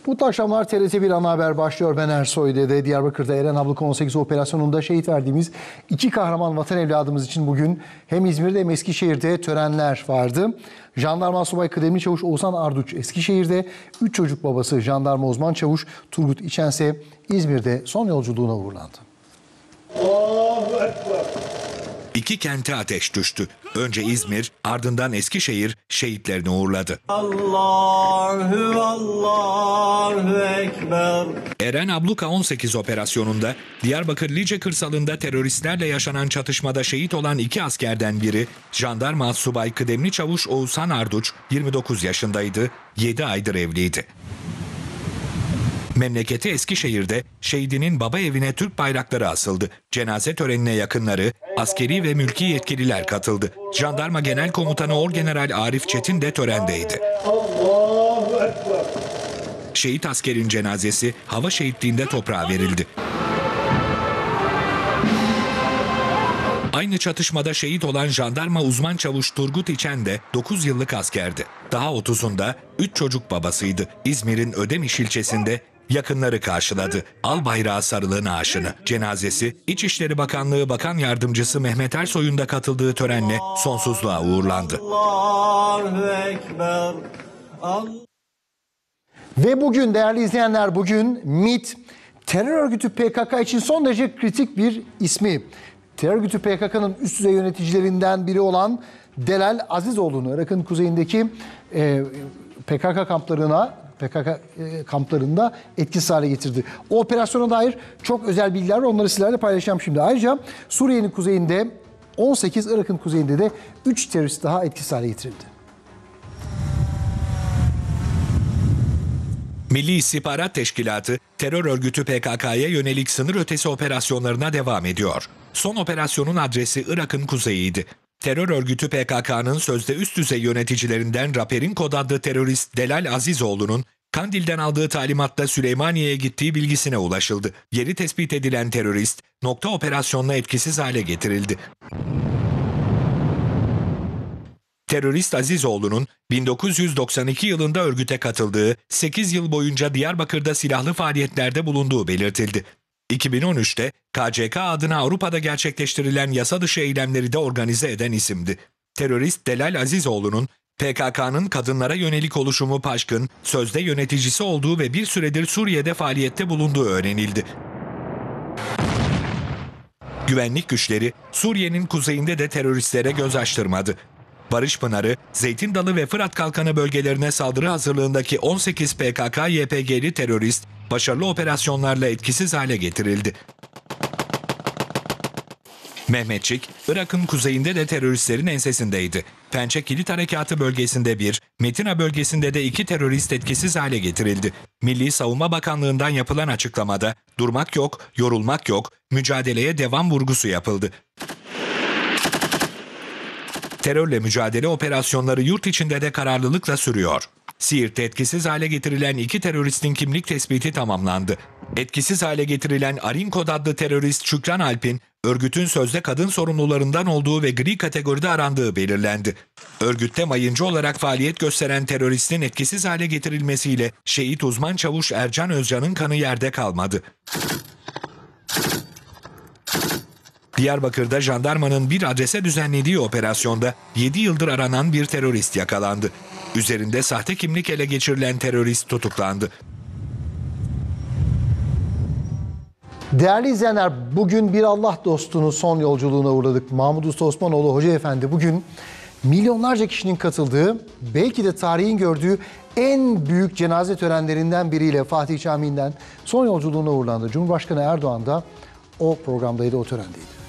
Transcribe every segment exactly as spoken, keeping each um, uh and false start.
Mutlu akşamlar. T R T bir ana haber başlıyor. Ben Ersoy Dede. Diyarbakır'da Eren Abluka on sekiz operasyonunda şehit verdiğimiz iki kahraman vatan evladımız için bugün hem İzmir'de hem Eskişehir'de törenler vardı. Jandarma Subay Kıdemli Çavuş Oğuzhan Arduç Eskişehir'de, üç çocuk babası Jandarma Uzman Çavuş Turgut İçense İzmir'de son yolculuğuna uğurlandı. Allahu Ekber. İki kente ateş düştü. Önce İzmir, ardından Eskişehir şehitlerini uğurladı. Allahu Allahu Ekber. Eren Abluka on sekiz operasyonunda Diyarbakır Lice kırsalında teröristlerle yaşanan çatışmada şehit olan iki askerden biri Jandarma Subay Kıdemli Çavuş Oğuzhan Arduç yirmi dokuz yaşındaydı, yedi aydır evliydi. Memleketi Eskişehir'de şehidinin baba evine Türk bayrakları asıldı. Cenaze törenine yakınları, askeri ve mülki yetkililer katıldı. Jandarma Genel Komutanı Orgeneral Arif Çetin de törendeydi. Allahu Ekber. Şehit askerin cenazesi hava şehitliğinde toprağa verildi. Aynı çatışmada şehit olan Jandarma Uzman Çavuş Turgut İçen de dokuz yıllık askerdi. Daha otuzunda üç çocuk babasıydı. İzmir'in Ödemiş ilçesinde yakınları karşıladı. Al bayrağı sarılı naaşını. Cenazesi İçişleri Bakanlığı Bakan Yardımcısı Mehmet Ersoy'un da katıldığı törenle sonsuzluğa uğurlandı. Allahu Ekber. Allah. Ve bugün değerli izleyenler, bugün MİT terör örgütü P K K için son derece kritik bir ismi. Terör örgütü P K K'nın üst düzey yöneticilerinden biri olan Delal Azizoğlu'nu Irak'ın kuzeyindeki e, P K K kamplarına P K K e, kamplarında etkisiz hale getirdi. O operasyona dair çok özel bilgiler var. Onları sizlerle paylaşacağım şimdi. Ayrıca Suriye'nin kuzeyinde on sekiz, Irak'ın kuzeyinde de üç terörist daha etkisiz hale getirildi. Milli İstihbarat Teşkilatı, terör örgütü P K K'ya yönelik sınır ötesi operasyonlarına devam ediyor. Son operasyonun adresi Irak'ın kuzeyiydi. Terör örgütü P K K'nın sözde üst düzey yöneticilerinden Raper'in kod adlı terörist Delal Azizoğlu'nun Kandil'den aldığı talimatla Süleymaniye'ye gittiği bilgisine ulaşıldı. Yeri tespit edilen terörist, nokta operasyonla etkisiz hale getirildi. Terörist Azizoğlu'nun bin dokuz yüz doksan iki yılında örgüte katıldığı, sekiz yıl boyunca Diyarbakır'da silahlı faaliyetlerde bulunduğu belirtildi. iki bin on üçte K C K adına Avrupa'da gerçekleştirilen yasa dışı eylemleri de organize eden isimdi. Terörist Delal Azizoğlu'nun P K K'nın kadınlara yönelik oluşumu Paşkın, sözde yöneticisi olduğu ve bir süredir Suriye'de faaliyette bulunduğu öğrenildi. Güvenlik güçleri Suriye'nin kuzeyinde de teröristlere göz açtırmadı. Barış Pınarı, Zeytin Dalı ve Fırat Kalkanı bölgelerine saldırı hazırlığındaki on sekiz P K K Y P G'li terörist başarılı operasyonlarla etkisiz hale getirildi. Mehmetçik, Irak'ın kuzeyinde de teröristlerin ensesindeydi. Pençe Kilit Harekatı bölgesinde bir, Metina bölgesinde de iki terörist etkisiz hale getirildi. Milli Savunma Bakanlığı'ndan yapılan açıklamada durmak yok, yorulmak yok, mücadeleye devam vurgusu yapıldı. Terörle mücadele operasyonları yurt içinde de kararlılıkla sürüyor. Siirt'te etkisiz hale getirilen iki teröristin kimlik tespiti tamamlandı. Etkisiz hale getirilen Arin Kod adlı terörist Şükran Alp'in örgütün sözde kadın sorumlularından olduğu ve gri kategoride arandığı belirlendi. Örgütte mayıncı olarak faaliyet gösteren teröristin etkisiz hale getirilmesiyle şehit uzman çavuş Ercan Özcan'ın kanı yerde kalmadı. Diyarbakır'da jandarmanın bir adrese düzenlediği operasyonda yedi yıldır aranan bir terörist yakalandı. Üzerinde sahte kimlik ele geçirilen terörist tutuklandı. Değerli izleyenler, bugün bir Allah dostunun son yolculuğuna uğradık. Mahmud Usta Osmanoğlu Hoca Efendi bugün milyonlarca kişinin katıldığı, belki de tarihin gördüğü en büyük cenaze törenlerinden biriyle Fatih Camii'nden son yolculuğuna uğurlandı. Cumhurbaşkanı Erdoğan da o programdaydı, o törendeydi.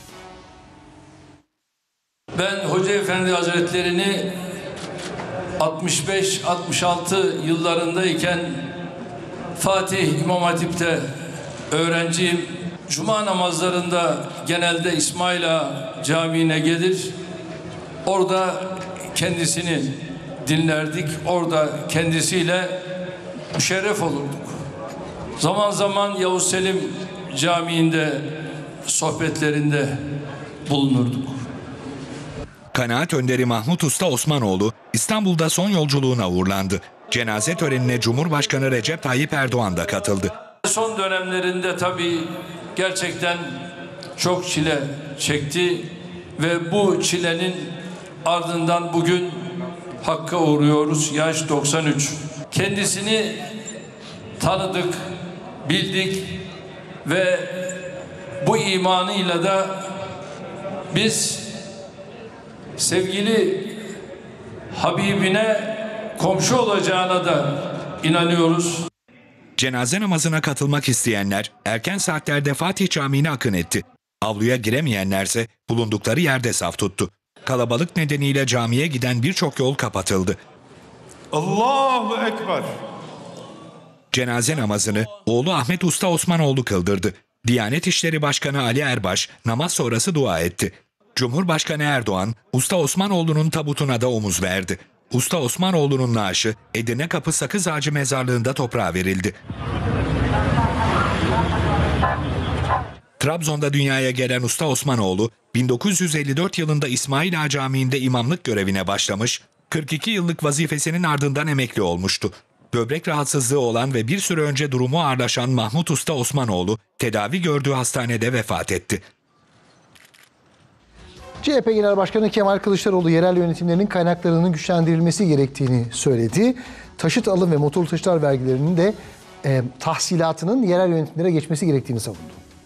Ben Hoca Efendi Hazretlerini altmış beş altmış altı yıllarındayken Fatih İmam Hatip'te öğrenciyim. Cuma namazlarında genelde İsmail Ağa Camii'ne gelir. Orada kendisini dinlerdik. Orada kendisiyle müşerref olurduk. Zaman zaman Yavuz Selim Camii'nde sohbetlerinde bulunurduk. Kanaat önderi Mahmud Usta Osmanoğlu İstanbul'da son yolculuğuna uğurlandı. Cenaze törenine Cumhurbaşkanı Recep Tayyip Erdoğan da katıldı. Son dönemlerinde tabii gerçekten çok çile çekti ve bu çilenin ardından bugün Hakk'a uğruyoruz. Yaş doksan üç. Kendisini tanıdık, bildik ve bu imanıyla da biz sevgili Habibine komşu olacağına da inanıyoruz. Cenaze namazına katılmak isteyenler erken saatlerde Fatih Camii'ne akın etti. Avluya giremeyenlerse bulundukları yerde saf tuttu. Kalabalık nedeniyle camiye giden birçok yol kapatıldı. Allahu Ekber. Cenaze namazını oğlu Ahmet Usta Osmanoğlu kıldırdı. Diyanet İşleri Başkanı Ali Erbaş namaz sonrası dua etti. Cumhurbaşkanı Erdoğan, Usta Osmanoğlu'nun tabutuna da omuz verdi. Usta Osmanoğlu'nun naaşı Edirne Kapı Sakız Ağacı Mezarlığı'nda toprağa verildi. Trabzon'da dünyaya gelen Usta Osmanoğlu, bin dokuz yüz elli dört yılında İsmail Ağa Camii'nde imamlık görevine başlamış, kırk iki yıllık vazifesinin ardından emekli olmuştu. Böbrek rahatsızlığı olan ve bir süre önce durumu ağırlaşan Mahmut Usta Osmanoğlu, tedavi gördüğü hastanede vefat etti. C H P Genel Başkanı Kemal Kılıçdaroğlu yerel yönetimlerinin kaynaklarının güçlendirilmesi gerektiğini söyledi. Taşıt alım ve motorlu taşıtlar vergilerinin de e, tahsilatının yerel yönetimlere geçmesi gerektiğini savundu.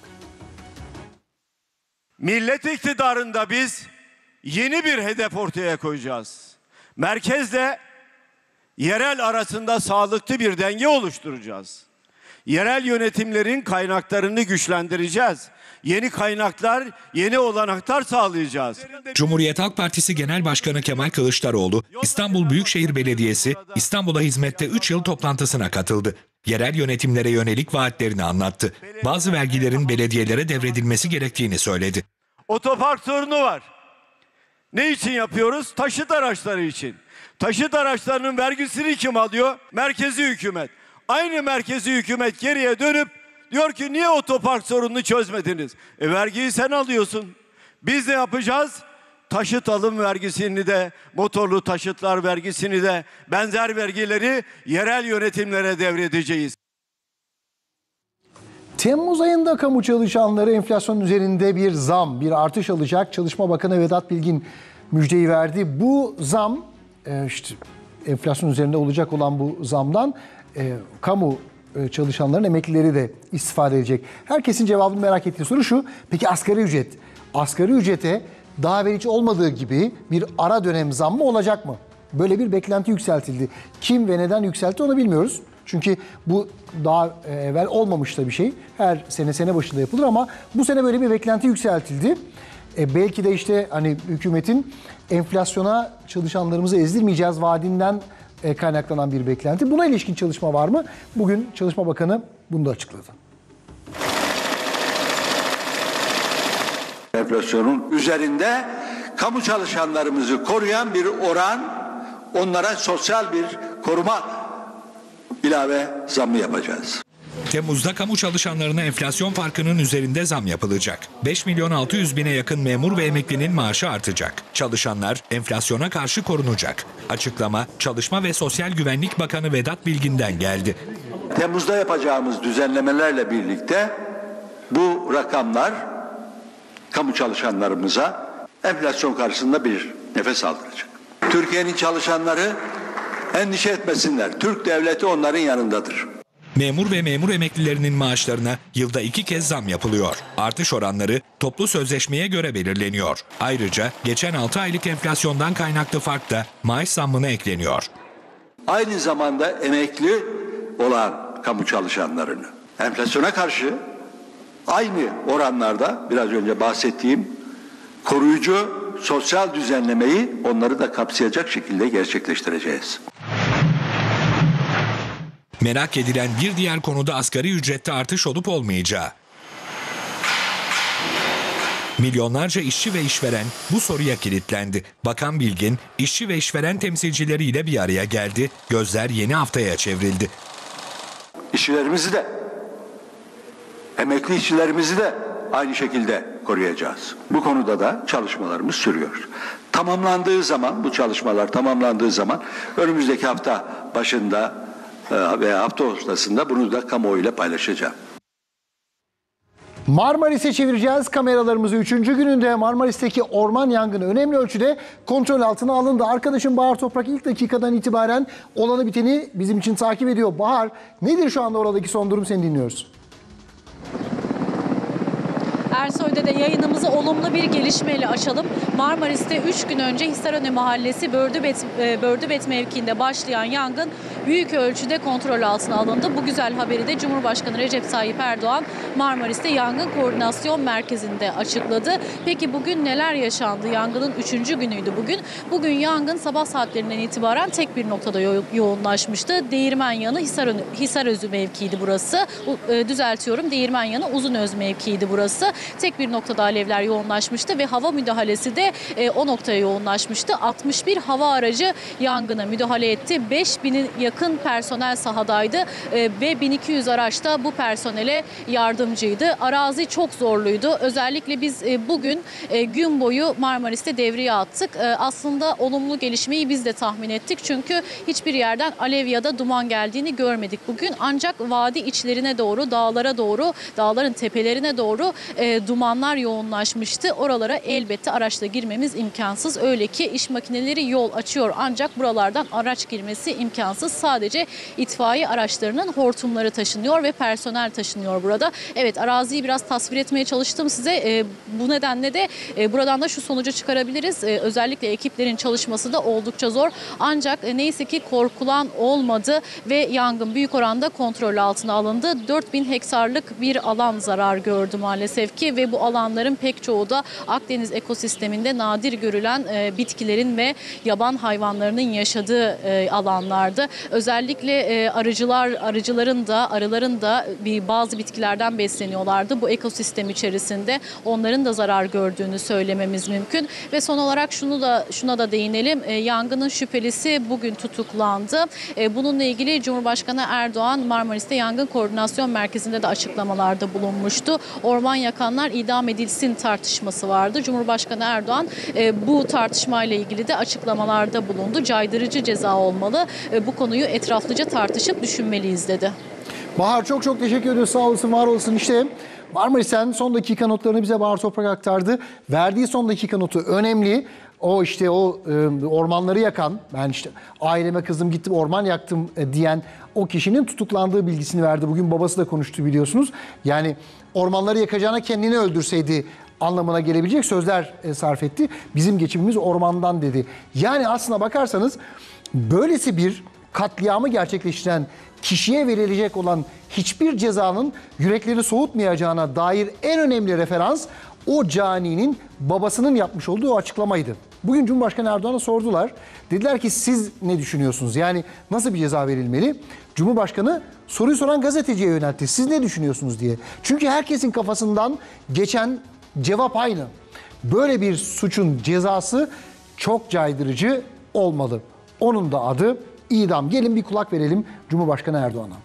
Millet iktidarında biz yeni bir hedef ortaya koyacağız. Merkezle yerel arasında sağlıklı bir denge oluşturacağız. Yerel yönetimlerin kaynaklarını güçlendireceğiz. Yeni kaynaklar, yeni olanaklar sağlayacağız. Cumhuriyet Halk Partisi Genel Başkanı Kemal Kılıçdaroğlu, İstanbul Büyükşehir Belediyesi İstanbul'a hizmette üç yıl toplantısına katıldı. Yerel yönetimlere yönelik vaatlerini anlattı. Bazı vergilerin belediyelere devredilmesi gerektiğini söyledi. Otopark sorunu var. Ne için yapıyoruz? Taşıt araçları için. Taşıt araçlarının vergisini kim alıyor? Merkezi hükümet. Aynı merkezi hükümet geriye dönüp diyor ki niye otopark sorununu çözmediniz? E vergiyi sen alıyorsun. Biz ne yapacağız? Taşıt alım vergisini de, motorlu taşıtlar vergisini de, benzer vergileri yerel yönetimlere devredeceğiz. Temmuz ayında kamu çalışanları enflasyon üzerinde bir zam, bir artış alacak. Çalışma Bakanı Vedat Bilgin müjdeyi verdi. Bu zam, işte enflasyon üzerinde olacak olan bu zamdan e, kamu çalışanların emeklileri de istifade edecek. Herkesin cevabını merak ettiği soru şu: peki asgari ücret? Asgari ücrete daha evvel hiç olmadığı gibi bir ara dönem zammı olacak mı? Böyle bir beklenti yükseltildi. Kim ve neden yükseltti onu bilmiyoruz. Çünkü bu daha evvel olmamış da bir şey. Her sene sene başında yapılır ama bu sene böyle bir beklenti yükseltildi. E belki de işte hani hükümetin enflasyona çalışanlarımızı ezdirmeyeceğiz vaadinden e, kaynaklanan bir beklenti. Buna ilişkin çalışma var mı? Bugün Çalışma Bakanı bunu da açıkladı. Enflasyonun üzerinde kamu çalışanlarımızı koruyan bir oran, onlara sosyal bir koruma ilave zammı yapacağız. Temmuz'da kamu çalışanlarına enflasyon farkının üzerinde zam yapılacak. beş milyon altı yüz bine yakın memur ve emeklinin maaşı artacak. Çalışanlar enflasyona karşı korunacak. Açıklama Çalışma ve Sosyal Güvenlik Bakanı Vedat Bilgin'den geldi. Temmuz'da yapacağımız düzenlemelerle birlikte bu rakamlar kamu çalışanlarımıza enflasyon karşısında bir nefes aldıracak. Türkiye'nin çalışanları endişe etmesinler. Türk devleti onların yanındadır. Memur ve memur emeklilerinin maaşlarına yılda iki kez zam yapılıyor. Artış oranları toplu sözleşmeye göre belirleniyor. Ayrıca geçen altı aylık enflasyondan kaynaklı fark da maaş zammına ekleniyor. Aynı zamanda emekli olan kamu çalışanlarını enflasyona karşı aynı oranlarda biraz önce bahsettiğim koruyucu sosyal düzenlemeyi onları da kapsayacak şekilde gerçekleştireceğiz. Merak edilen bir diğer konuda asgari ücrette artış olup olmayacağı. Milyonlarca işçi ve işveren bu soruya kilitlendi. Bakan Bilgin, işçi ve işveren temsilcileriyle bir araya geldi. Gözler yeni haftaya çevrildi. İşçilerimizi de, emekli işçilerimizi de aynı şekilde koruyacağız. Bu konuda da çalışmalarımız sürüyor. Tamamlandığı zaman, bu çalışmalar tamamlandığı zaman önümüzdeki hafta başında veya hafta ortasında bunu da kamuoyuyla paylaşacağım. Marmaris'e çevireceğiz kameralarımızı. Üçüncü gününde Marmaris'teki orman yangını önemli ölçüde kontrol altına alındı. Arkadaşım Bahar Toprak ilk dakikadan itibaren olanı biteni bizim için takip ediyor. Bahar, nedir şu anda oradaki son durum, seni dinliyoruz. Ersoy'da da yayınımızı olumlu bir gelişmeyle açalım. Marmaris'te üç gün önce Hisarönü Mahallesi Bördübet, Bördübet mevkiinde başlayan yangın büyük ölçüde kontrol altına alındı. Bu güzel haberi de Cumhurbaşkanı Recep Tayyip Erdoğan Marmaris'te Yangın Koordinasyon Merkezi'nde açıkladı. Peki bugün neler yaşandı? Yangının üçüncü günüydü bugün. Bugün yangın sabah saatlerinden itibaren tek bir noktada yo yoğunlaşmıştı. Değirmen yanı Hisarönü, Hisarözü mevkiydi burası. E, düzeltiyorum, Değirmen yanı Uzunöz mevkiydi burası. Tek bir noktada alevler yoğunlaşmıştı ve hava müdahalesi de e, o noktaya yoğunlaşmıştı. altmış bir hava aracı yangına müdahale etti. beş bine yakın personel sahadaydı e, ve bin iki yüz araç da bu personele yardımcıydı. Arazi çok zorluydu. Özellikle biz e, bugün e, gün boyu Marmaris'te devreye attık. E, aslında olumlu gelişmeyi biz de tahmin ettik. Çünkü hiçbir yerden alev ya da duman geldiğini görmedik bugün. Ancak vadi içlerine doğru, dağlara doğru, dağların tepelerine doğru e, dumanlar yoğunlaşmıştı. Oralara elbette araçla girmemiz imkansız. Öyle ki iş makineleri yol açıyor ancak buralardan araç girmesi imkansız. Sadece itfaiye araçlarının hortumları taşınıyor ve personel taşınıyor burada. Evet, araziyi biraz tasvir etmeye çalıştım size. E, bu nedenle de e, buradan da şu sonucu çıkarabiliriz. E, özellikle ekiplerin çalışması da oldukça zor. Ancak e, neyse ki korkulan olmadı ve yangın büyük oranda kontrol altına alındı. dört bin hektarlık bir alan zarar gördü maalesef ki ve bu alanların pek çoğu da Akdeniz ekosisteminde nadir görülen e, bitkilerin ve yaban hayvanlarının yaşadığı e, alanlardı. Özellikle e, arıcılar, arıcıların da, arıların da bir bazı bitkilerden besleniyorlardı. Bu ekosistem içerisinde onların da zarar gördüğünü söylememiz mümkün. Ve son olarak şunu da şuna da değinelim. E, yangının şüphelisi bugün tutuklandı. E, bununla ilgili Cumhurbaşkanı Erdoğan Marmaris'te Yangın Koordinasyon Merkezi'nde de açıklamalarda bulunmuştu. Orman yakanlar idam edilsin tartışması vardı. Cumhurbaşkanı Erdoğan e, bu tartışmayla ilgili de açıklamalarda bulundu. Caydırıcı ceza olmalı. E, bu konuyu etraflıca tartışıp düşünmeliyiz dedi. Bahar, çok çok teşekkür ediyoruz. Sağ olasın, var olasın. İşte Marmaris'ten son dakika notlarını bize Bahar Toprak aktardı. Verdiği son dakika notu önemli. O işte o e, ormanları yakan, ben işte aileme kızım gittim orman yaktım e, diyen o kişinin tutuklandığı bilgisini verdi. Bugün babası da konuştu biliyorsunuz. Yani ormanları yakacağına kendini öldürseydi anlamına gelebilecek sözler e, sarf etti. Bizim geçimimiz ormandan dedi. Yani aslına bakarsanız böylesi bir katliamı gerçekleştiren kişiye verilecek olan hiçbir cezanın yüreklerini soğutmayacağına dair en önemli referans o caninin babasının yapmış olduğu o açıklamaydı. Bugün Cumhurbaşkanı Erdoğan'a sordular. Dediler ki siz ne düşünüyorsunuz? Yani nasıl bir ceza verilmeli? Cumhurbaşkanı soruyu soran gazeteciye yöneltti. Siz ne düşünüyorsunuz diye. Çünkü herkesin kafasından geçen cevap aynı. Böyle bir suçun cezası çok caydırıcı olmalı. Onun da adı idam. Gelin bir kulak verelim Cumhurbaşkanı Erdoğan'a.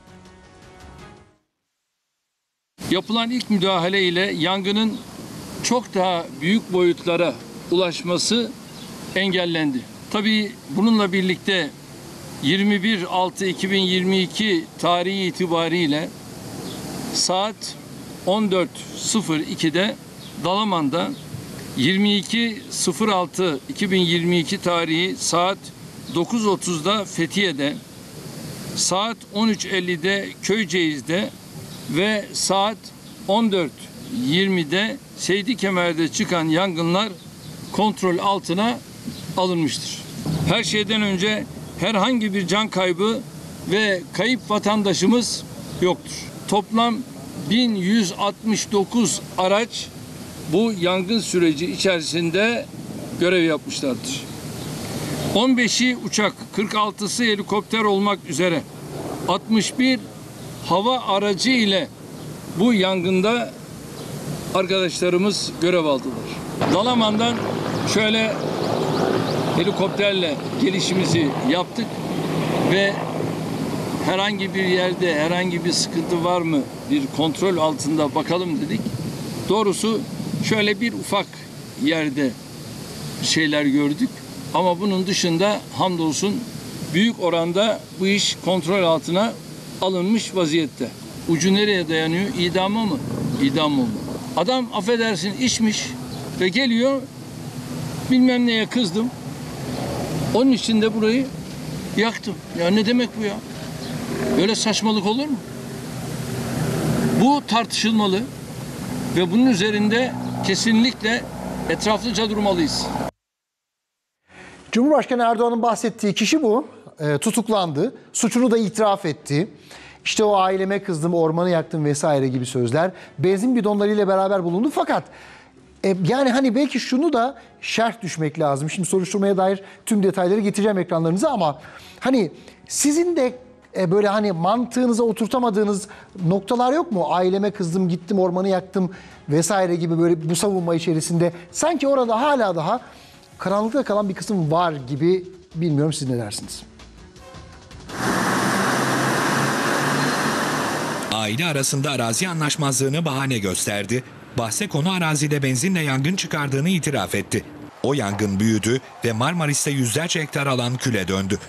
Yapılan ilk müdahale ile yangının çok daha büyük boyutlara ulaşması engellendi. Tabii bununla birlikte yirmi bir Altı iki bin yirmi iki tarihi itibariyle saat on dört sıfır iki'de Dalaman'da, yirmi iki Altı iki bin yirmi iki tarihi saat dokuz otuz'da Fethiye'de, saat on üç elli'de Köyceğiz'de ve saat on dört yirmi'de Seydi Kemer'de çıkan yangınlar kontrol altına alınmıştır. Her şeyden önce herhangi bir can kaybı ve kayıp vatandaşımız yoktur. Toplam bin yüz altmış dokuz araç bu yangın süreci içerisinde görev yapmışlardır. on beşi uçak, kırk altı'sı helikopter olmak üzere altmış bir hava aracı ile bu yangında arkadaşlarımız görev aldılar. Dalaman'dan şöyle helikopterle gelişimizi yaptık ve herhangi bir yerde herhangi bir sıkıntı var mı bir kontrol altında bakalım dedik. Doğrusu Şöyle bir ufak yerde şeyler gördük. Ama bunun dışında hamdolsun büyük oranda bu iş kontrol altına alınmış vaziyette. Ucu nereye dayanıyor? İdama mı? İdam mı? Adam affedersin içmiş ve geliyor, bilmem neye kızdım. Onun için de burayı yaktım. Ya ne demek bu ya? Öyle saçmalık olur mu? Bu tartışılmalı ve bunun üzerinde kesinlikle etraflıca durmalıyız. Cumhurbaşkanı Erdoğan'ın bahsettiği kişi bu. E, tutuklandı. Suçunu da itiraf etti. İşte o aileme kızdım, ormanı yaktım vesaire gibi sözler. Benzin bidonlarıyla beraber bulundu. Fakat e, yani hani belki şunu da şerh düşmek lazım. Şimdi soruşturmaya dair tüm detayları getireceğim ekranlarınıza ama hani sizin de e, böyle hani mantığınıza oturtamadığınız noktalar yok mu? Aileme kızdım, gittim, ormanı yaktım vesaire gibi böyle bu savunma içerisinde. Sanki orada hala daha karanlıkta kalan bir kısım var gibi, bilmiyorum siz ne dersiniz? Aile arasında arazi anlaşmazlığını bahane gösterdi. Bahse konu arazide benzinle yangın çıkardığını itiraf etti. O yangın büyüdü ve Marmaris'te yüzlerce hektar alan küle döndü.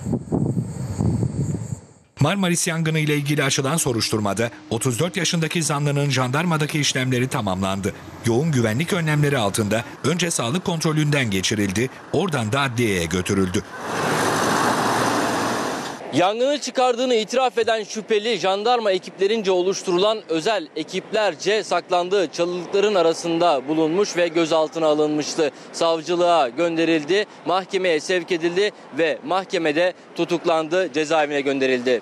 Marmaris yangını ile ilgili açılan soruşturmada otuz dört yaşındaki zanlının jandarmadaki işlemleri tamamlandı. Yoğun güvenlik önlemleri altında önce sağlık kontrolünden geçirildi, oradan da adliyeye götürüldü. Yangını çıkardığını itiraf eden şüpheli jandarma ekiplerince oluşturulan özel ekiplerce saklandığı çalılıkların arasında bulunmuş ve gözaltına alınmıştı. Savcılığa gönderildi, mahkemeye sevk edildi ve mahkemede tutuklandı, cezaevine gönderildi.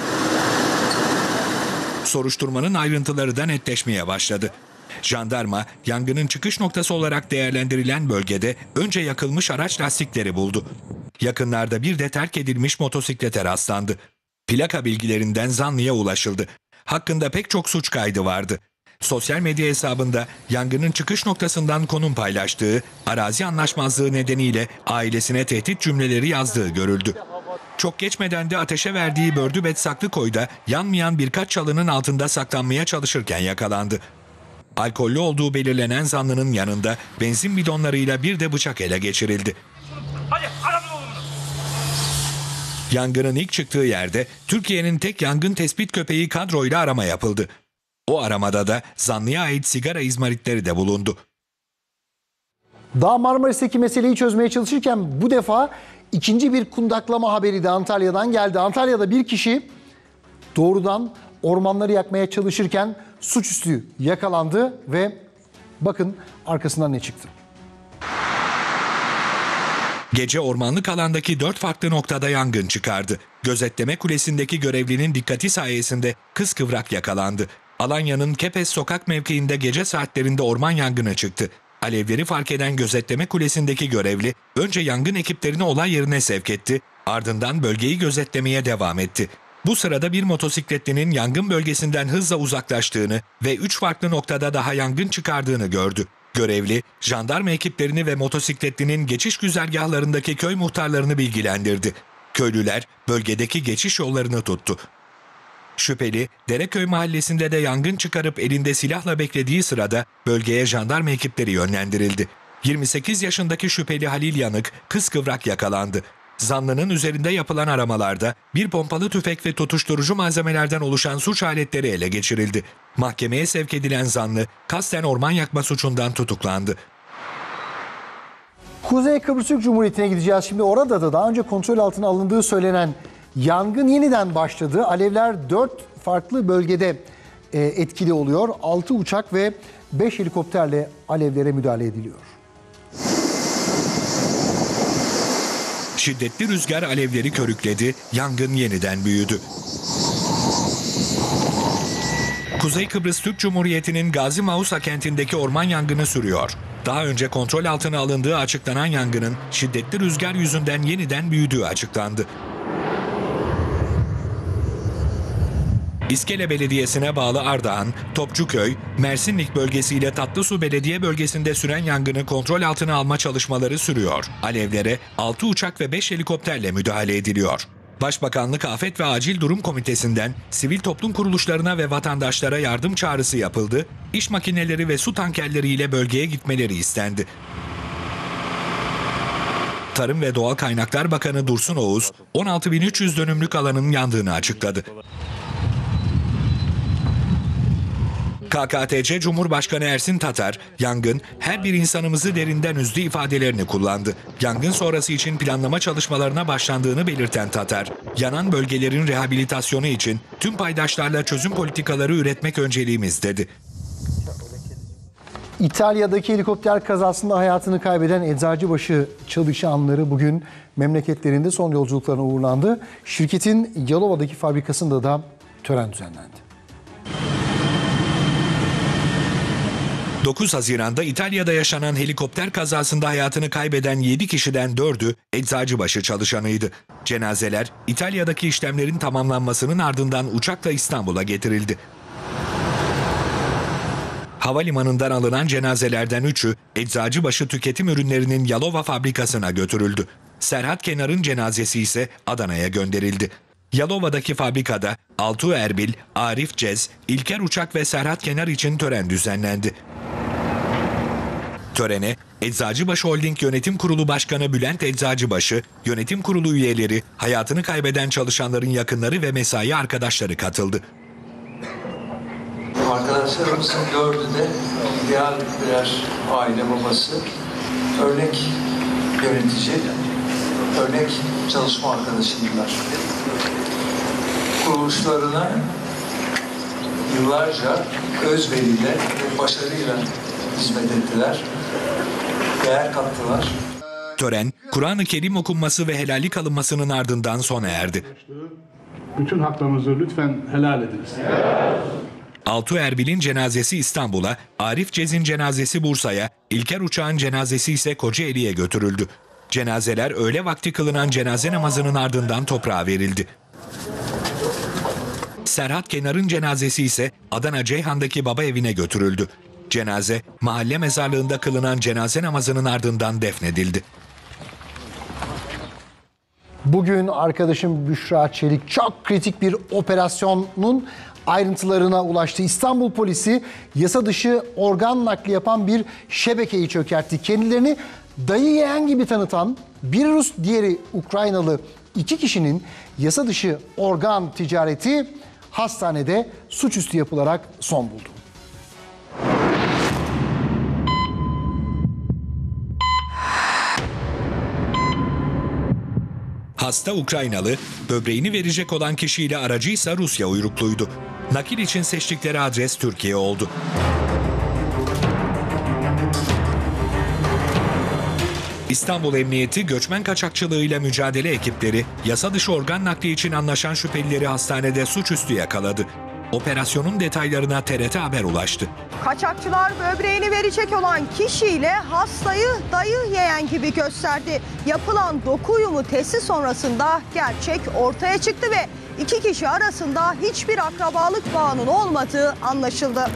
Soruşturmanın ayrıntıları da netleşmeye başladı. Jandarma, yangının çıkış noktası olarak değerlendirilen bölgede önce yakılmış araç lastikleri buldu. Yakınlarda bir de terk edilmiş motosiklete rastlandı. Plaka bilgilerinden zanlıya ulaşıldı. Hakkında pek çok suç kaydı vardı. Sosyal medya hesabında yangının çıkış noktasından konum paylaştığı, arazi anlaşmazlığı nedeniyle ailesine tehdit cümleleri yazdığı görüldü. Çok geçmeden de ateşe verdiği Bördübet Saklıkoy'da yanmayan birkaç çalının altında saklanmaya çalışırken yakalandı. Alkollü olduğu belirlenen zanlının yanında benzin bidonlarıyla bir de bıçak ele geçirildi. Hadi aramın oğlunu. Yangının ilk çıktığı yerde Türkiye'nin tek yangın tespit köpeği kadroyla arama yapıldı. O aramada da zanlıya ait sigara izmaritleri de bulundu. Daha Marmaris'teki meseleyi çözmeye çalışırken bu defa ikinci bir kundaklama haberi de Antalya'dan geldi. Antalya'da bir kişi doğrudan ormanları yakmaya çalışırken suçüstü yakalandı ve bakın arkasından ne çıktı. Gece ormanlık alandaki dört farklı noktada yangın çıkardı. Gözetleme kulesindeki görevlinin dikkati sayesinde kıskıvrak yakalandı. Alanya'nın Kepez sokak mevkiinde gece saatlerinde orman yangını çıktı. Alevleri fark eden gözetleme kulesindeki görevli önce yangın ekiplerini olay yerine sevk etti, ardından bölgeyi gözetlemeye devam etti. Bu sırada bir motosikletlinin yangın bölgesinden hızla uzaklaştığını ve üç farklı noktada daha yangın çıkardığını gördü. Görevli, jandarma ekiplerini ve motosikletlinin geçiş güzergahlarındaki köy muhtarlarını bilgilendirdi. Köylüler bölgedeki geçiş yollarını tuttu. Şüpheli, Dereköy mahallesinde de yangın çıkarıp elinde silahla beklediği sırada bölgeye jandarma ekipleri yönlendirildi. yirmi sekiz yaşındaki şüpheli Halil Yanık kıskıvrak yakalandı. Zanlının üzerinde yapılan aramalarda bir pompalı tüfek ve tutuşturucu malzemelerden oluşan suç aletleri ele geçirildi. Mahkemeye sevk edilen zanlı kasten orman yakma suçundan tutuklandı. Kuzey Kıbrıs Türk Cumhuriyeti'ne gideceğiz. Şimdi orada da daha önce kontrol altına alındığı söylenen yangın yeniden başladı. Alevler dört farklı bölgede e, etkili oluyor. altı uçak ve beş helikopterle alevlere müdahale ediliyor. Şiddetli rüzgar alevleri körükledi, yangın yeniden büyüdü. Kuzey Kıbrıs Türk Cumhuriyeti'nin Gazi Mausa kentindeki orman yangını sürüyor. Daha önce kontrol altına alındığı açıklanan yangının şiddetli rüzgar yüzünden yeniden büyüdüğü açıklandı. İskele Belediyesi'ne bağlı Ardahan, Topçuköy, Mersinlik bölgesiyle Tatlısu Belediye bölgesinde süren yangını kontrol altına alma çalışmaları sürüyor. Alevlere altı uçak ve beş helikopterle müdahale ediliyor. Başbakanlık Afet ve Acil Durum Komitesi'nden sivil toplum kuruluşlarına ve vatandaşlara yardım çağrısı yapıldı, iş makineleri ve su tankerleriyle bölgeye gitmeleri istendi. Tarım ve Doğal Kaynaklar Bakanı Dursun Oğuz, on altı bin üç yüz dönümlük alanın yandığını açıkladı. K K T C Cumhurbaşkanı Ersin Tatar, yangın her bir insanımızı derinden üzdü ifadelerini kullandı. Yangın sonrası için planlama çalışmalarına başlandığını belirten Tatar, yanan bölgelerin rehabilitasyonu için tüm paydaşlarla çözüm politikaları üretmek önceliğimiz dedi. İtalya'daki helikopter kazasında hayatını kaybeden Eczacıbaşı çalışanları bugün memleketlerinde son yolculuklarına uğurlandı. Şirketin Yalova'daki fabrikasında da tören düzenlendi. dokuz Haziran'da İtalya'da yaşanan helikopter kazasında hayatını kaybeden yedi kişiden dördü Eczacıbaşı çalışanıydı. Cenazeler İtalya'daki işlemlerin tamamlanmasının ardından uçakla İstanbul'a getirildi. Havalimanından alınan cenazelerden üçü Eczacıbaşı Tüketim Ürünlerinin Yalova fabrikasına götürüldü. Serhat Kenar'ın cenazesi ise Adana'ya gönderildi. Yalova'daki fabrikada Altuğ Erbil, Arif Cez, İlker Uçak ve Serhat Kenar için tören düzenlendi. Törene Eczacıbaşı Holding Yönetim Kurulu Başkanı Bülent Eczacıbaşı, yönetim kurulu üyeleri, hayatını kaybeden çalışanların yakınları ve mesai arkadaşları katıldı. Arkadaşlarımızın dördü de ideal birer aile babası, örnek yönetici, örnek çalışma arkadaşıydılar. Kuruluşlarına yıllarca özveriyle ve başarıyla hizmet ettiler, değer kattılar. Tören, Kur'an-ı Kerim okunması ve helallik alınmasının ardından sona erdi. Bütün haklarınızı lütfen helal ediniz. Altuğ Erbil'in cenazesi İstanbul'a, Arif Cez'in cenazesi Bursa'ya, İlker Uçak'ın cenazesi ise Kocaeli'ye götürüldü. Cenazeler öğle vakti kılınan cenaze namazının ardından toprağa verildi. Serhat Kenar'ın cenazesi ise Adana Ceyhan'daki baba evine götürüldü. Cenaze, mahalle mezarlığında kılınan cenaze namazının ardından defnedildi. Bugün arkadaşım Büşra Çelik çok kritik bir operasyonun ayrıntılarına ulaştı. İstanbul polisi yasa dışı organ nakli yapan bir şebekeyi çökertti. Kendilerini dayı yeğen gibi tanıtan, biri Rus diğeri Ukraynalı iki kişinin yasa dışı organ ticareti hastanede suçüstü yapılarak son buldu. Hasta Ukraynalı, böbreğini verecek olan kişiyle aracıysa Rusya uyrukluydu. Nakil için seçtikleri adres Türkiye oldu. İstanbul Emniyeti göçmen kaçakçılığıyla mücadele ekipleri yasa dışı organ nakli için anlaşan şüphelileri hastanede suçüstü yakaladı. Operasyonun detaylarına T R T Haber ulaştı. Kaçakçılar böbreğini verecek olan kişiyle hastayı dayı yeğen gibi gösterdi. Yapılan doku uyumu testi sonrasında gerçek ortaya çıktı ve iki kişi arasında hiçbir akrabalık bağının olmadığı anlaşıldı.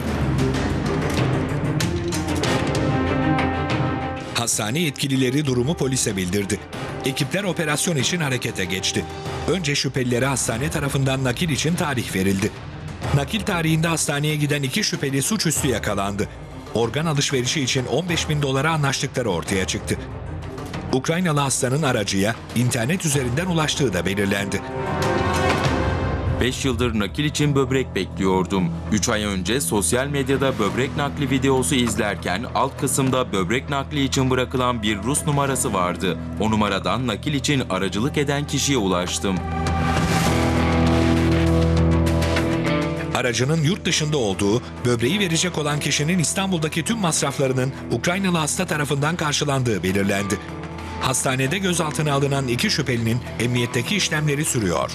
Hastane yetkilileri durumu polise bildirdi. Ekipler operasyon için harekete geçti. Önce şüphelilere hastane tarafından nakil için tarih verildi. Nakil tarihinde hastaneye giden iki şüpheli suçüstü yakalandı. Organ alışverişi için on beş bin dolara anlaştıkları ortaya çıktı. Ukraynalı hastanın aracıya internet üzerinden ulaştığı da belirlendi. beş yıldır nakil için böbrek bekliyordum. üç ay önce sosyal medyada böbrek nakli videosu izlerken alt kısımda böbrek nakli için bırakılan bir Rus numarası vardı. O numaradan nakil için aracılık eden kişiye ulaştım. Aracının yurt dışında olduğu, böbreği verecek olan kişinin İstanbul'daki tüm masraflarının Ukraynalı hasta tarafından karşılandığı belirlendi. Hastanede gözaltına alınan iki şüphelinin emniyetteki işlemleri sürüyor.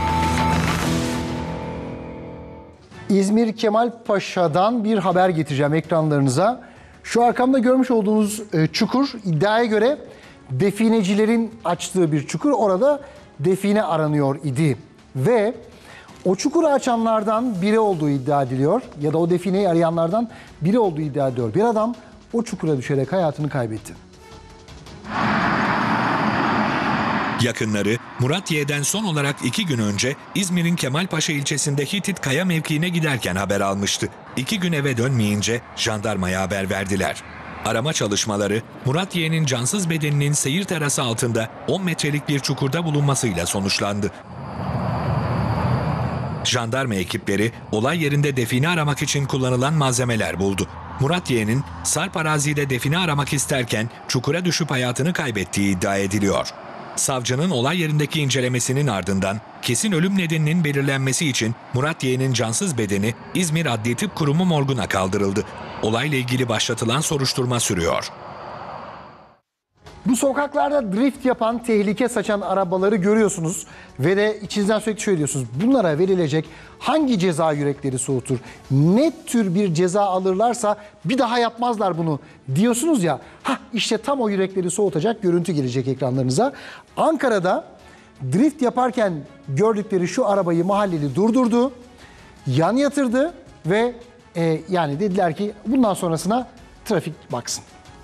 İzmir Kemalpaşa'dan bir haber getireceğim ekranlarınıza. Şu arkamda görmüş olduğunuz çukur iddiaya göre definecilerin açtığı bir çukur. Orada define aranıyor idi ve o çukuru açanlardan biri olduğu iddia ediliyor ya da o defineyi arayanlardan biri olduğu iddia ediliyor. Bir adam o çukura düşerek hayatını kaybetti. Yakınları Murat Y'den son olarak iki gün önce İzmir'in Kemalpaşa ilçesinde Hitit Kaya mevkiine giderken haber almıştı. İki gün eve dönmeyince jandarmaya haber verdiler. Arama çalışmaları Murat Y'nin cansız bedeninin seyir terası altında on metrelik bir çukurda bulunmasıyla sonuçlandı. Jandarma ekipleri olay yerinde define aramak için kullanılan malzemeler buldu. Murat Y'nin sarp arazide define aramak isterken çukura düşüp hayatını kaybettiği iddia ediliyor. Savcının olay yerindeki incelemesinin ardından kesin ölüm nedeninin belirlenmesi için Murat Y'nin cansız bedeni İzmir Adli Tıp Kurumu morguna kaldırıldı. Olayla ilgili başlatılan soruşturma sürüyor. Bu sokaklarda drift yapan, tehlike saçan arabaları görüyorsunuz ve de içinizden sürekli şöyle diyorsunuz. Bunlara verilecek hangi ceza yürekleri soğutur? Ne tür bir ceza alırlarsa bir daha yapmazlar bunu diyorsunuz ya. Hah, işte tam o yürekleri soğutacak görüntü gelecek ekranlarınıza. Ankara'da drift yaparken gördükleri şu arabayı mahalleli durdurdu, yan yatırdı ve e, yani dediler ki bundan sonrasına trafik baksın.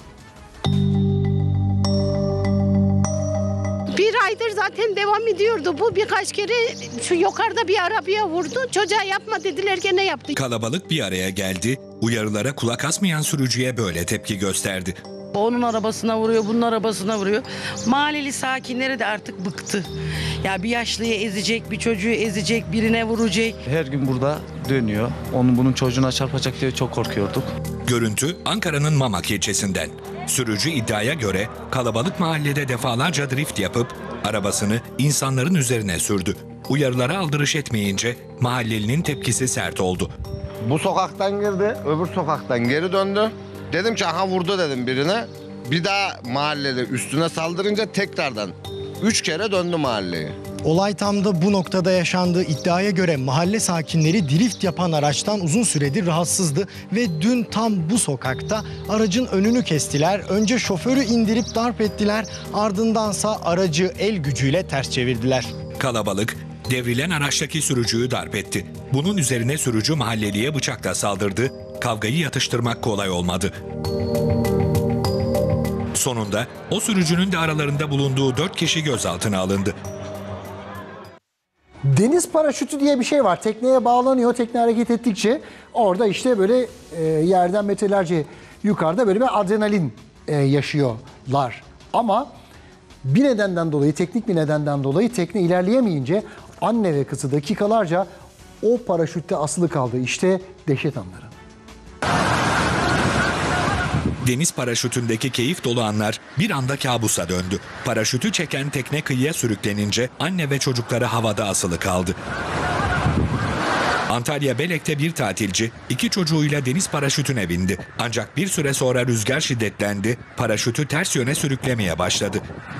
Bir aydır zaten devam ediyordu. Bu birkaç kere şu yukarıda bir arabaya vurdu. Çocuğa yapma dediler, gene yaptı. Kalabalık bir araya geldi. Uyarılara kulak asmayan sürücüye böyle tepki gösterdi. Onun arabasına vuruyor, bunun arabasına vuruyor. Mahalleli sakinleri de artık bıktı. Ya bir yaşlıyı ezecek, bir çocuğu ezecek, birine vuracak. Her gün burada dönüyor. Onun bunun çocuğuna çarpacak diye çok korkuyorduk. Görüntü Ankara'nın Mamak ilçesinden. Sürücü iddiaya göre kalabalık mahallede defalarca drift yapıp arabasını insanların üzerine sürdü. Uyarılara aldırış etmeyince mahallelinin tepkisi sert oldu. Bu sokaktan girdi, öbür sokaktan geri döndü. Dedim ki aha vurdu dedim birine. Bir daha mahallede üstüne saldırınca tekrardan üç kere döndü mahalleyi. Olay tam da bu noktada yaşandı. İddiaya göre mahalle sakinleri drift yapan araçtan uzun süredir rahatsızdı ve dün tam bu sokakta aracın önünü kestiler. Önce şoförü indirip darp ettiler, ardındansa aracı el gücüyle ters çevirdiler. Kalabalık devrilen araçtaki sürücüyü darp etti. Bunun üzerine sürücü mahalleliye bıçakla saldırdı. Kavgayı yatıştırmak kolay olmadı. Sonunda o sürücünün de aralarında bulunduğu dört kişi gözaltına alındı. Deniz paraşütü diye bir şey var. Tekneye bağlanıyor. Tekne hareket ettikçe orada işte böyle e, yerden metrelerce yukarıda böyle bir adrenalin e, yaşıyorlar. Ama bir nedenden dolayı, teknik bir nedenden dolayı tekne ilerleyemeyince anne ve kızı dakikalarca o paraşütte asılı kaldı. İşte dehşet anları. Deniz paraşütündeki keyif dolu anlar bir anda kabusa döndü. Paraşütü çeken tekne kıyıya sürüklenince anne ve çocukları havada asılı kaldı. Antalya Belek'te bir tatilci iki çocuğuyla deniz paraşütüne bindi. Ancak bir süre sonra rüzgar şiddetlendi, paraşütü ters yöne sürüklemeye başladı.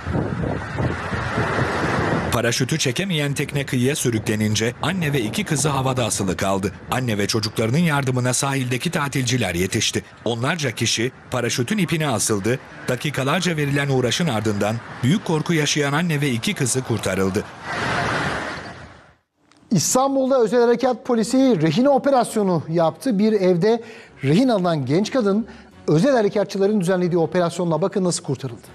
Paraşütü çekemeyen tekne kıyıya sürüklenince anne ve iki kızı havada asılı kaldı. Anne ve çocuklarının yardımına sahildeki tatilciler yetişti. Onlarca kişi paraşütün ipine asıldı. Dakikalarca verilen uğraşın ardından büyük korku yaşayan anne ve iki kızı kurtarıldı. İstanbul'da özel harekat polisi rehin operasyonu yaptı. Bir evde rehin alınan genç kadın özel harekatçıların düzenlediği operasyonla bakın nasıl kurtarıldı.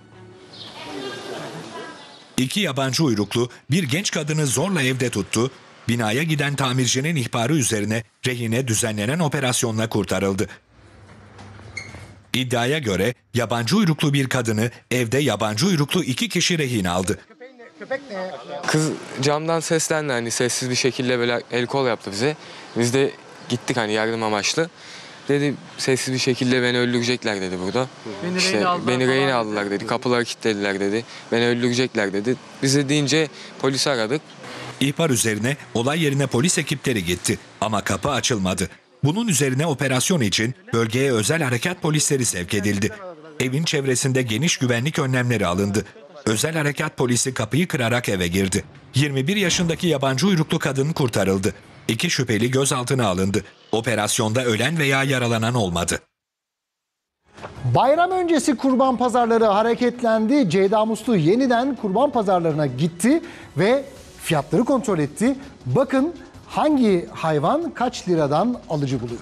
İki yabancı uyruklu bir genç kadını zorla evde tuttu. Binaya giden tamircinin ihbarı üzerine rehine düzenlenen operasyonla kurtarıldı. İddiaya göre yabancı uyruklu bir kadını evde yabancı uyruklu iki kişi rehin aldı. Kız camdan seslendi, hani sessiz bir şekilde böyle el kol yaptı bize. Biz de gittik hani yardım amaçlı. Dedi sessiz bir şekilde beni öldürecekler dedi burada. Beni işte rehin beni rehin aldılar dedi. Kapıları kilitlediler dedi. Beni öldürecekler dedi. Bize deyince polisi aradık. İhbar üzerine olay yerine polis ekipleri gitti ama kapı açılmadı. Bunun üzerine operasyon için bölgeye özel harekat polisleri sevk edildi. Evin çevresinde geniş güvenlik önlemleri alındı. Özel harekat polisi kapıyı kırarak eve girdi. yirmi bir yaşındaki yabancı uyruklu kadın kurtarıldı. İki şüpheli gözaltına alındı. Operasyonda ölen veya yaralanan olmadı. Bayram öncesi kurban pazarları hareketlendi. Ceyda Muslu yeniden kurban pazarlarına gitti ve fiyatları kontrol etti. Bakın hangi hayvan kaç liradan alıcı buluyor.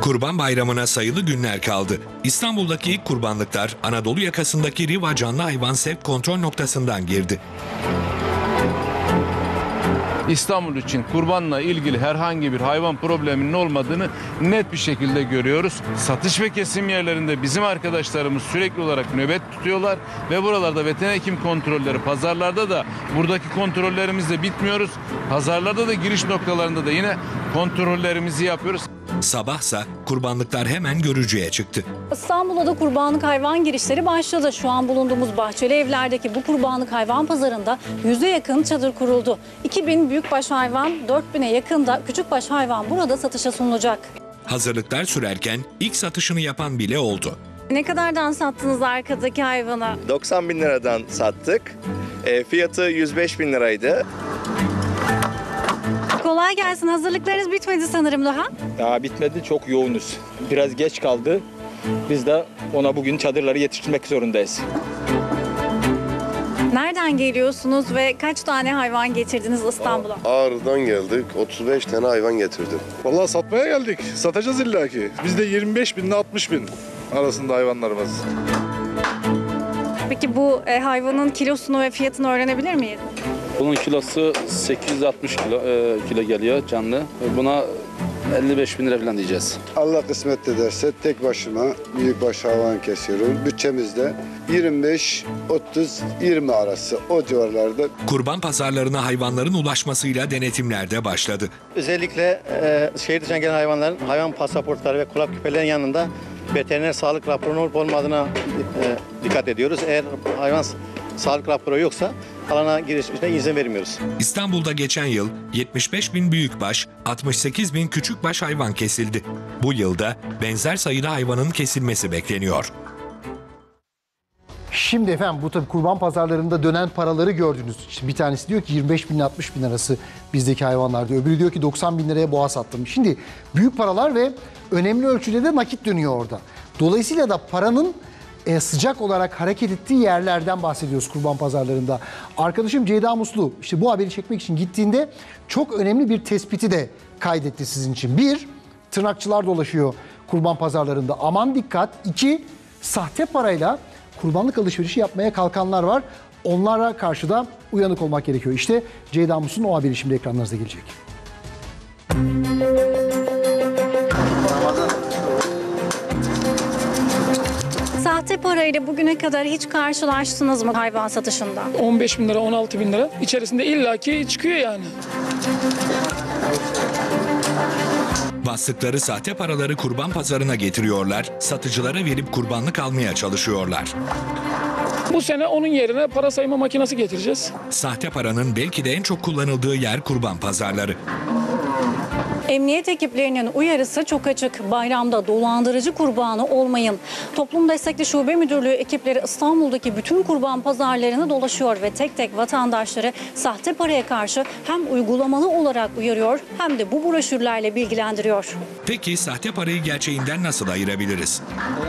Kurban Bayramı'na sayılı günler kaldı. İstanbul'daki ilk kurbanlıklar Anadolu yakasındaki Riva Canlı Hayvan Sevk Kontrol Noktası'ndan girdi. İstanbul için kurbanla ilgili herhangi bir hayvan probleminin olmadığını net bir şekilde görüyoruz. Satış ve kesim yerlerinde bizim arkadaşlarımız sürekli olarak nöbet tutuyorlar ve buralarda veteriner hekim kontrolleri, pazarlarda da buradaki kontrollerimizle bitmiyoruz. Pazarlarda da giriş noktalarında da yine kontrollerimizi yapıyoruz. Sabahsa kurbanlıklar hemen görücüye çıktı. İstanbul'da da kurbanlık hayvan girişleri başladı. Şu an bulunduğumuz Bahçeli Evler'deki bu kurbanlık hayvan pazarında yüze yakın çadır kuruldu. iki bin büyükbaş hayvan, dört bine yakın da küçükbaş hayvan burada satışa sunulacak. Hazırlıklar sürerken ilk satışını yapan bile oldu. Ne kadardan sattınız arkadaki hayvanı? doksan bin liradan sattık. E, fiyatı yüz beş bin liraydı. Kolay gelsin. Hazırlıklarınız bitmedi sanırım daha. Daha bitmedi. Çok yoğunuz. Biraz geç kaldı. Biz de ona bugün çadırları yetiştirmek zorundayız. Nereden geliyorsunuz ve kaç tane hayvan getirdiniz İstanbul'a? Ağrı'dan geldik. otuz beş tane hayvan getirdim. Vallahi satmaya geldik. Satacağız illaki. Bizde yirmi beş bin ile altmış bin arasında hayvanlarımız. Peki bu e, hayvanın kilosunu ve fiyatını öğrenebilir miyiz? Bunun kilosu sekiz yüz altmış kilo, e, kilo geliyor canlı. Buna elli beş bin lira falan diyeceğiz. Allah kısmet ederse tek başıma büyükbaş hayvan kesiyorum. Bütçemizde yirmi beş otuz yirmi arası o civarlarda. Kurban pazarlarına hayvanların ulaşmasıyla denetimler de başladı. Özellikle e, şehir dışından gelen hayvanların hayvan pasaportları ve kulak küpelerinin yanında veteriner sağlık raporunun olup olmadığına e, dikkat ediyoruz. Eğer hayvan sağlık raporu yoksa alana girişine izin vermiyoruz. İstanbul'da geçen yıl yetmiş beş bin büyükbaş, altmış sekiz bin küçükbaş hayvan kesildi. Bu yılda benzer sayıda hayvanın kesilmesi bekleniyor. Şimdi efendim bu tabii kurban pazarlarında dönen paraları gördünüz. İşte bir tanesi diyor ki yirmi beş bin ile altmış bin arası bizdeki hayvanlar diyor. Öbürü diyor ki doksan bin liraya boğa sattım. Şimdi büyük paralar ve önemli ölçüde de nakit dönüyor orada. Dolayısıyla da paranın e, sıcak olarak hareket ettiği yerlerden bahsediyoruz kurban pazarlarında. Arkadaşım Ceyda Muslu işte bu haberi çekmek için gittiğinde çok önemli bir tespiti de kaydetti sizin için. Bir, tırnakçılar dolaşıyor kurban pazarlarında. Aman dikkat. İki, sahte parayla kurbanlık alışverişi yapmaya kalkanlar var. Onlara karşı da uyanık olmak gerekiyor. İşte Ceyda Muslu'nun o haberi şimdi ekranlarınıza gelecek. Sahte parayla bugüne kadar hiç karşılaştınız mı hayvan satışında? on beş bin lira, on altı bin lira içerisinde illaki çıkıyor yani. Bastıkları sahte paraları kurban pazarına getiriyorlar, satıcılara verip kurbanlık almaya çalışıyorlar. Bu sene onun yerine para sayma makinesi getireceğiz. Sahte paranın belki de en çok kullanıldığı yer kurban pazarları. Emniyet ekiplerinin uyarısı çok açık. Bayramda dolandırıcı kurbanı olmayın. Toplum Destekli Şube Müdürlüğü ekipleri İstanbul'daki bütün kurban pazarlarını dolaşıyor ve tek tek vatandaşları sahte paraya karşı hem uygulamalı olarak uyarıyor hem de bu broşürlerle bilgilendiriyor. Peki sahte parayı gerçeğinden nasıl ayırabiliriz?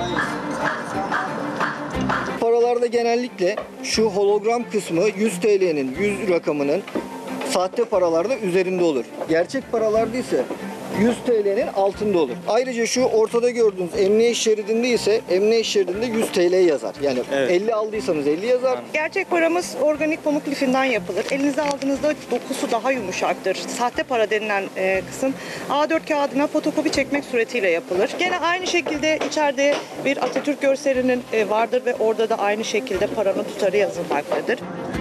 Paralarda genellikle şu hologram kısmı yüz T L'nin yüz rakamının sahte paralarda üzerinde olur. Gerçek paralarda ise yüz T L'nin altında olur. Ayrıca şu ortada gördüğünüz emniyet şeridinde ise emniyet şeridinde yüz T L yazar. Yani evet. elli aldıysanız elli yazar. Gerçek paramız organik pamuk lifinden yapılır. Elinize aldığınızda dokusu daha yumuşaktır. Sahte para denilen e, kısım A dört kağıdına fotokopi çekmek suretiyle yapılır. Gene aynı şekilde içeride bir Atatürk görselinin e, vardır ve orada da aynı şekilde paranın tutarı yazılmaktadır.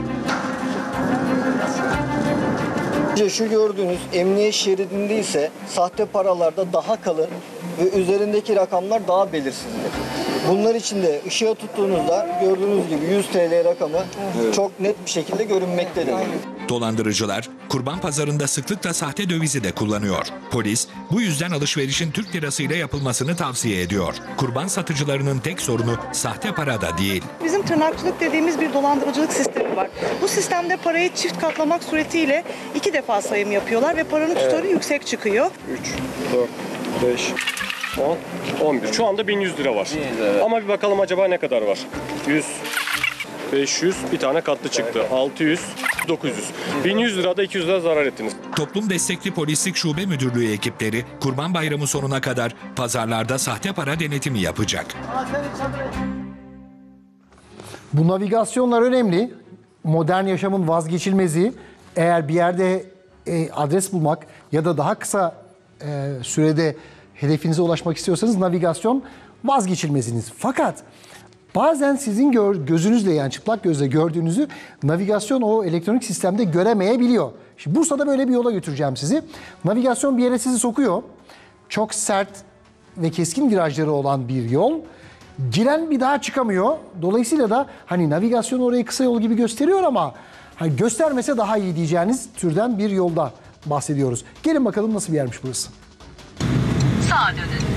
Şu gördüğünüz emniyet şeridinde ise sahte paralarda daha kalın ve üzerindeki rakamlar daha belirsizdir. Bunlar için de ışığa tuttuğunuzda gördüğünüz gibi yüz T L rakamı evet. çok net bir şekilde görünmektedir. Dolandırıcılar kurban pazarında sıklıkla sahte dövizi de kullanıyor. Polis bu yüzden alışverişin Türk lirasıyla yapılmasını tavsiye ediyor. Kurban satıcılarının tek sorunu sahte para da değil. Bizim tırnakçılık dediğimiz bir dolandırıcılık sistemi var. Bu sistemde parayı çift katlamak suretiyle iki defa sayım yapıyorlar ve paranın tutarı evet. yüksek çıkıyor. üç, dört, beş, on, on bir. Şu anda bin yüz lira var. Ama bir bakalım acaba ne kadar var? yüz. beş yüz, bir tane katlı çıktı. altı yüz, dokuz yüz. bin yüz lirada iki yüz lira zarar ettiniz. Toplum Destekli Polislik Şube Müdürlüğü ekipleri Kurban Bayramı sonuna kadar pazarlarda sahte para denetimi yapacak. Bu navigasyonlar önemli. Modern yaşamın vazgeçilmezi. Eğer bir yerde e, adres bulmak ya da daha kısa e, sürede hedefinize ulaşmak istiyorsanız navigasyon vazgeçilmeziniz. Fakat bazen sizin gör, gözünüzle, yani çıplak gözle gördüğünüzü navigasyon o elektronik sistemde göremeyebiliyor. Şimdi Bursa'da böyle bir yola götüreceğim sizi. Navigasyon bir yere sizi sokuyor. Çok sert ve keskin virajları olan bir yol. Giren bir daha çıkamıyor. Dolayısıyla da hani navigasyon orayı kısa yol gibi gösteriyor ama hani göstermese daha iyi diyeceğiniz türden bir yolda bahsediyoruz. Gelin bakalım nasıl bir yermiş burası. Sağa dönün.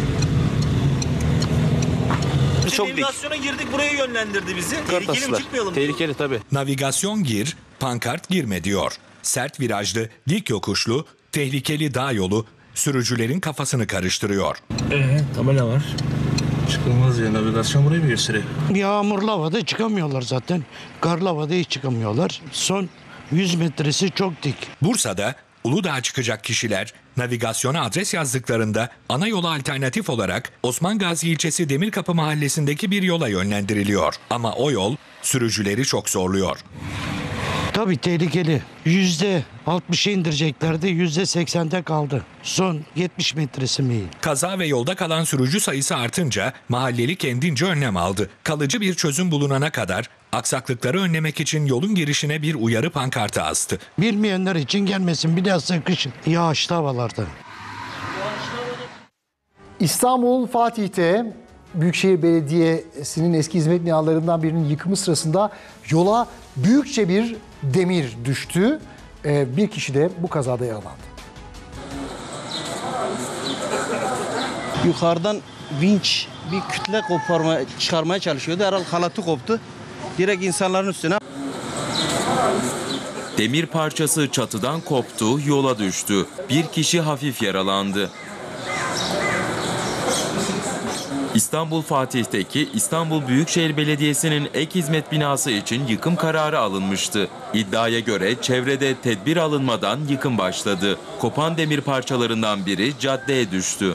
Çok navigasyona girdik, buraya yönlendirdi bizi. Tehlikeli mi, çıkmayalım? Tehlikeli tabii. Navigasyon gir, pankart girme diyor. Sert virajlı, dik yokuşlu, tehlikeli dağ yolu sürücülerin kafasını karıştırıyor. Ee, tabela var. Çıkılmaz ya, navigasyon burayı mı gösteriyor? Yağmurlu havada çıkamıyorlar zaten. Karlı havada hiç çıkamıyorlar. Son yüz metresi çok dik. Bursa'da Uludağ'a çıkacak kişiler navigasyona adres yazdıklarında ana yola alternatif olarak Osman Gazi ilçesi Demirkapı mahallesindeki bir yola yönlendiriliyor. Ama o yol sürücüleri çok zorluyor. Tabii tehlikeli. Yüzde altmışa indireceklerdi, yüzde seksende kaldı. Son yetmiş metresi mi? Kaza ve yolda kalan sürücü sayısı artınca mahalleli kendince önlem aldı. Kalıcı bir çözüm bulunana kadar aksaklıkları önlemek için yolun girişine bir uyarı pankartı astı. Bilmeyenler için gelmesin, bilhassa kışın yağışlı havalarda. İstanbul Fatih'te Büyükşehir Belediyesi'nin eski hizmet binalarından birinin yıkımı sırasında yola büyükçe bir demir düştü. Ee, bir kişi de bu kazada yaralandı. Yukarıdan vinç bir kütle koparma, çıkarmaya çalışıyordu. Herhalde halatı koptu. Direkt insanların üstüne. Demir parçası çatıdan koptu, yola düştü. Bir kişi hafif yaralandı. İstanbul Fatih'teki İstanbul Büyükşehir Belediyesi'nin ek hizmet binası için yıkım kararı alınmıştı. İddiaya göre çevrede tedbir alınmadan yıkım başladı. Kopan demir parçalarından biri caddeye düştü.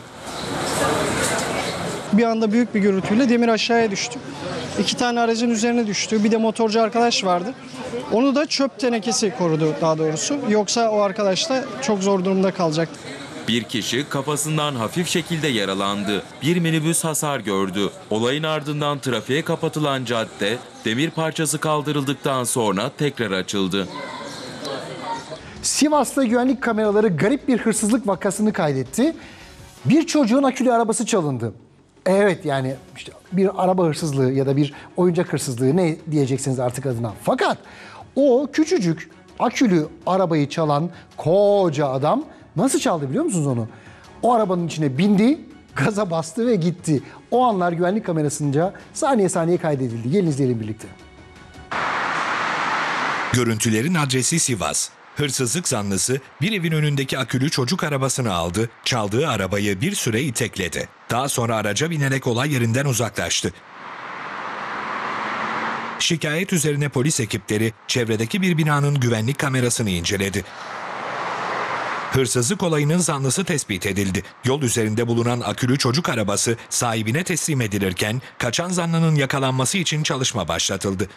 Bir anda büyük bir gürültüyle demir aşağıya düştü. İki tane aracın üzerine düştü. Bir de motorcu arkadaş vardı. Onu da çöp tenekesi korudu daha doğrusu. Yoksa o arkadaş da çok zor durumda kalacaktı. Bir kişi kafasından hafif şekilde yaralandı. Bir minibüs hasar gördü. Olayın ardından trafiğe kapatılan cadde demir parçası kaldırıldıktan sonra tekrar açıldı. Sivas'ta güvenlik kameraları garip bir hırsızlık vakasını kaydetti. Bir çocuğun akülü arabası çalındı. Evet, yani işte bir araba hırsızlığı ya da bir oyuncak hırsızlığı, ne diyeceksiniz artık adına. Fakat o küçücük akülü arabayı çalan koca adam nasıl çaldı biliyor musunuz onu? O arabanın içine bindi, gaza bastı ve gitti. O anlar güvenlik kamerasınca saniye saniye kaydedildi. Gelin izleyelim birlikte. Görüntülerin adresi Sivas. Hırsızlık zanlısı bir evin önündeki akülü çocuk arabasını aldı, çaldığı arabayı bir süre itekledi. Daha sonra araca binerek olay yerinden uzaklaştı. Şikayet üzerine polis ekipleri çevredeki bir binanın güvenlik kamerasını inceledi. Hırsızlık olayının zanlısı tespit edildi. Yol üzerinde bulunan akülü çocuk arabası sahibine teslim edilirken kaçan zanlının yakalanması için çalışma başlatıldı.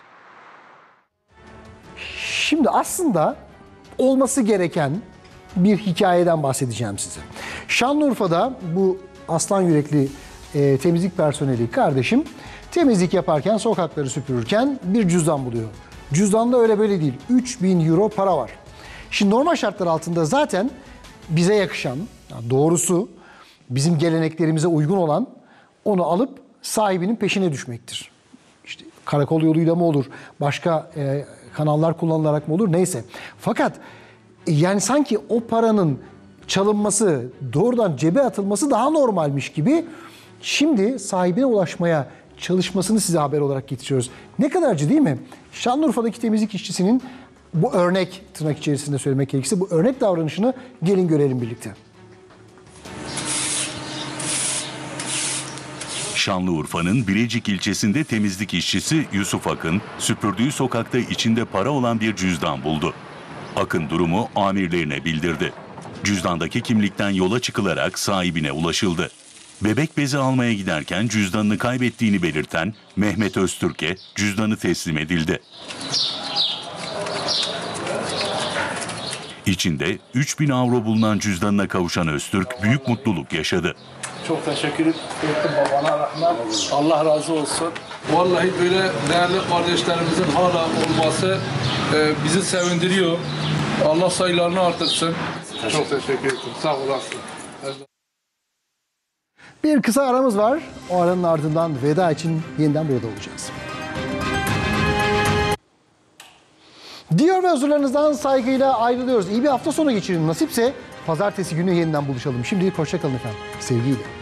Şimdi aslında olması gereken bir hikayeden bahsedeceğim size. Şanlıurfa'da bu aslan yürekli e, temizlik personeli kardeşim temizlik yaparken, sokakları süpürürken bir cüzdan buluyor. Cüzdanda öyle böyle değil. üç bin euro para var. Şimdi normal şartlar altında zaten bize yakışan, yani doğrusu bizim geleneklerimize uygun olan, onu alıp sahibinin peşine düşmektir. İşte karakol yoluyla mı olur, başka e, kanallar kullanılarak mı olur, neyse. Fakat yani sanki o paranın çalınması, doğrudan cebe atılması daha normalmiş gibi şimdi sahibine ulaşmaya çalışmasını size haber olarak getiriyoruz. Ne kadar acı değil mi? Şanlıurfa'daki temizlik işçisinin bu örnek, tırnak içerisinde söylemek gerekirse, bu örnek davranışını gelin görelim birlikte. Şanlıurfa'nın Bilecik ilçesinde temizlik işçisi Yusuf Akın, süpürdüğü sokakta içinde para olan bir cüzdan buldu. Akın durumu amirlerine bildirdi. Cüzdandaki kimlikten yola çıkılarak sahibine ulaşıldı. Bebek bezi almaya giderken cüzdanını kaybettiğini belirten Mehmet Öztürk'e cüzdanı teslim edildi. İçinde üç bin avro bulunan cüzdanına kavuşan Öztürk büyük mutluluk yaşadı. Çok teşekkür ettim babana rahmet. Allah razı olsun. Vallahi böyle değerli kardeşlerimizin hala olması e, bizi sevindiriyor. Allah sayılarını artırsın. Çok teşekkür ederim. Sağ olasın. Bir kısa aramız var. O aranın ardından veda için yeniden burada olacağız. Diyor ve huzurlarınızdan saygıyla ayrılıyoruz. İyi bir hafta sonu geçirin. Nasipse pazartesi günü yeniden buluşalım. Şimdilik hoşça kalın efendim. Sevgiyle.